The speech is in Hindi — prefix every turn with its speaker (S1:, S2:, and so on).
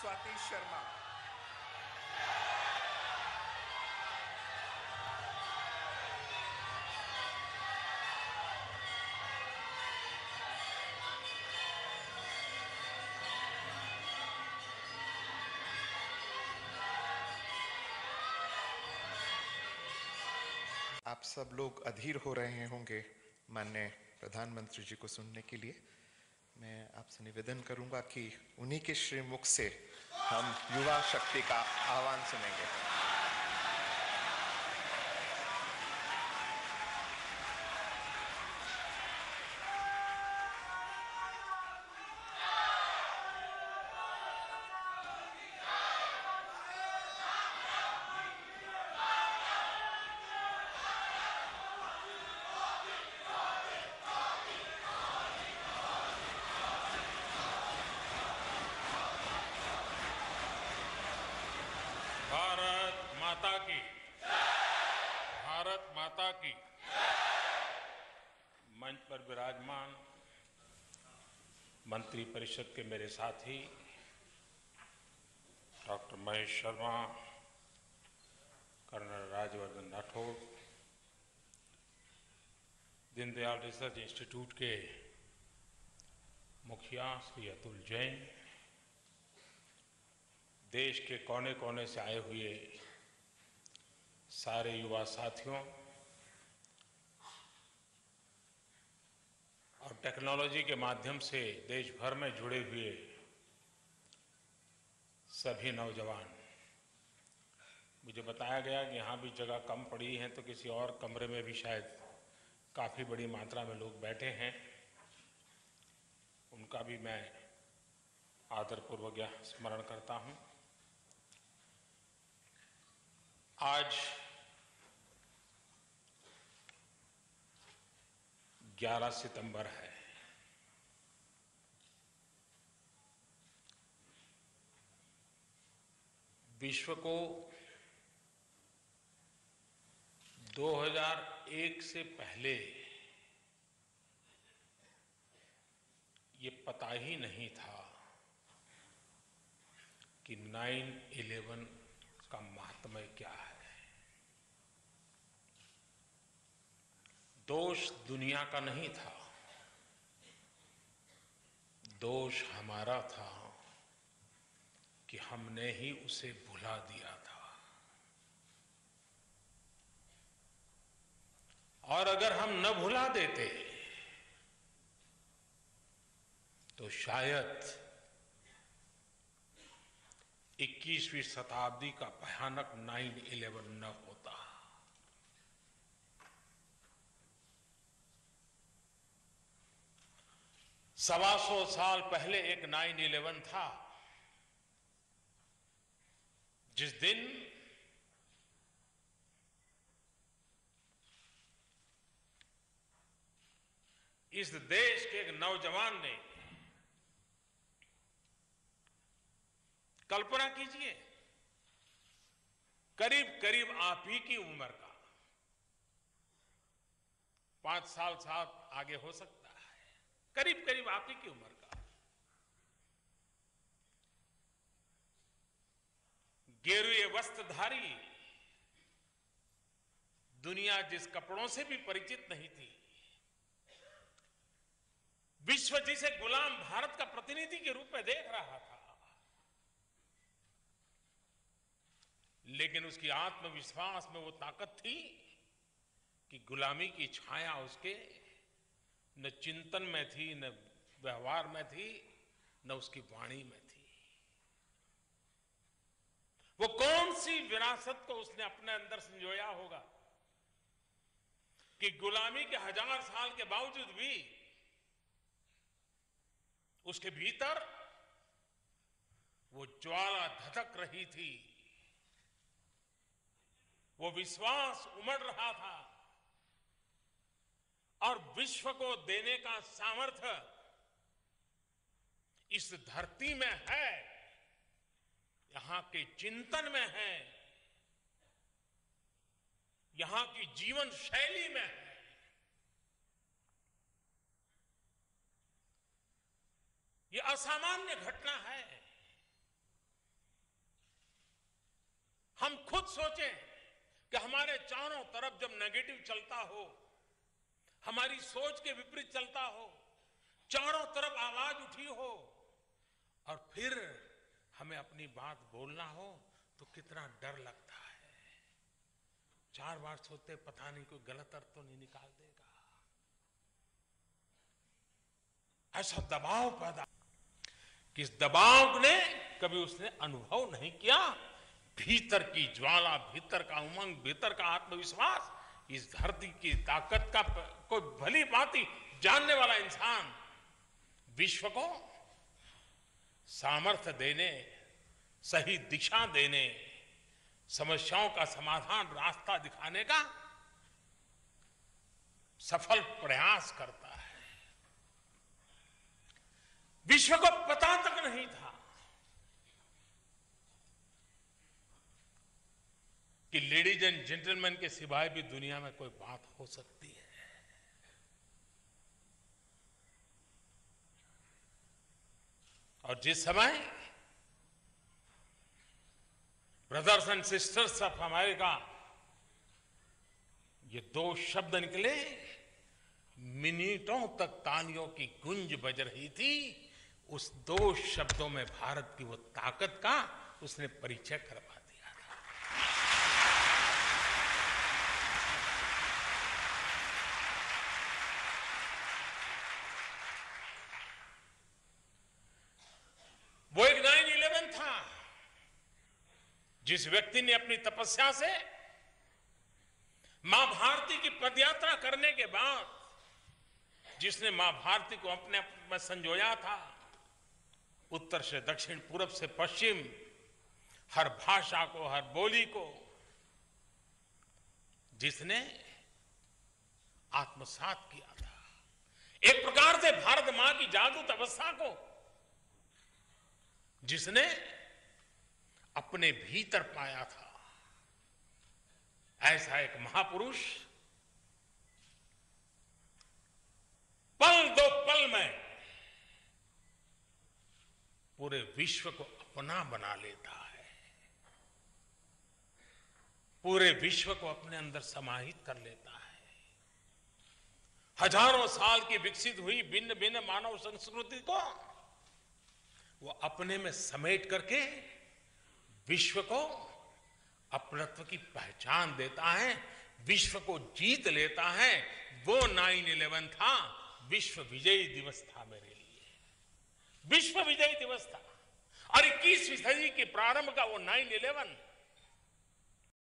S1: स्वाति शर्मा। आप सब लोग अधीर हो रहे होंगे माननीय प्रधानमंत्री जी को सुनने के लिए। मैं आपसे निवेदन करूंगा कि उन्हीं के श्रीमुख से हम युवा शक्ति का आह्वान सुनेंगे।
S2: भारत माता की, भारत माता की। मंच पर विराजमान मंत्री परिषद के मेरे साथी doctor Mahesh Sharma, colonel Rajyavardhan Rathore, Deendayal research institute के मुखिया श्री अतुल जैन, देश के कोने कोने से आए हुए सारे युवा साथियों और टेक्नोलॉजी के माध्यम से देश भर में जुड़े हुए सभी नौजवान। मुझे बताया गया कि यहाँ भी जगह कम पड़ी है तो किसी और कमरे में भी शायद काफ़ी बड़ी मात्रा में लोग बैठे हैं, उनका भी मैं आदरपूर्वक स्मरण करता हूँ। आज 11 सितंबर है। विश्व को 2001 से पहले ये पता ही नहीं था कि 9/11 का महात्म्य क्या है। दोष दुनिया का नहीं था, दोष हमारा था कि हमने ही उसे भुला दिया था। और अगर हम न भुला देते तो शायद 21वीं शताब्दी का भयानक 9/11 न होता। सवा सौ साल पहले एक 9/11 था, जिस दिन इस देश के एक नौजवान ने, कल्पना कीजिए, करीब करीब आप ही की उम्र का, 5 साल साथ आगे हो सकता है, करीब करीब आप ही की उम्र का गेरुए वस्त्रधारी, दुनिया जिस कपड़ों से भी परिचित नहीं थी, विश्व जिसे गुलाम भारत का प्रतिनिधि के रूप में देख रहा था, लेकिन उसकी आत्मविश्वास में वो ताकत थी कि गुलामी की छाया उसके न चिंतन में थी, न व्यवहार में थी, न उसकी वाणी में थी। वो कौन सी विरासत को उसने अपने अंदर संजोया होगा कि गुलामी के 1000 साल के बावजूद भी उसके भीतर वो ज्वाला धधक रही थी, वो विश्वास उमड़ रहा था और विश्व को देने का सामर्थ्य इस धरती में है, यहां के चिंतन में है, यहां की जीवन शैली में है। यह असामान्य घटना है। खुद सोचें कि हमारे चारों तरफ जब नेगेटिव चलता हो, हमारी सोच के विपरीत चलता हो, चारों तरफ आवाज उठी हो और फिर हमें अपनी बात बोलना हो तो कितना डर लगता है। 4 बार सोचते पता नहीं कोई गलत अर्थ तो नहीं निकाल देगा। ऐसा दबाव पैदा, किस दबाव ने कभी उसने अनुभव नहीं किया। भीतर की ज्वाला, भीतर का उमंग, भीतर का आत्मविश्वास, इस धरती की ताकत का कोई भली भांति जानने वाला इंसान विश्व को सामर्थ्य देने, सही दिशा देने, समस्याओं का समाधान, रास्ता दिखाने का सफल प्रयास करता है। विश्व को पता तक नहीं था कि लेडीज एंड जेंटलमैन के सिवाय भी दुनिया में कोई बात हो सकती है। और जिस समय brothers and sisters of America, ये 2 शब्द निकले, मिनटों तक तालियों की गूंज बज रही थी। उस 2 शब्दों में भारत की वो ताकत का उसने परिचय करवा दिया था। वो एक 9/11 था जिस व्यक्ति ने अपनी तपस्या से मां भारती की पदयात्रा करने के बाद, जिसने मां भारती को अपने आप में संजोया था, उत्तर से दक्षिण, पूरब से पश्चिम, हर भाषा को, हर बोली को जिसने आत्मसात किया था, एक प्रकार से भारत मां की जागृत अवस्था को जिसने अपने भीतर पाया था, ऐसा एक महापुरुष पल 2 पल में पूरे विश्व को अपना बना लेता है, पूरे विश्व को अपने अंदर समाहित कर लेता है। हजारों साल की विकसित हुई भिन्न भिन्न मानव संस्कृति को वो अपने में समेट करके विश्व को अपनत्व की पहचान देता है, विश्व को जीत लेता है। वो 9/11 था, विश्व विजयी दिवस था मेरे लिए, विश्व विजयी दिवस था। और 21वीं सदी के प्रारंभ का वो 9/11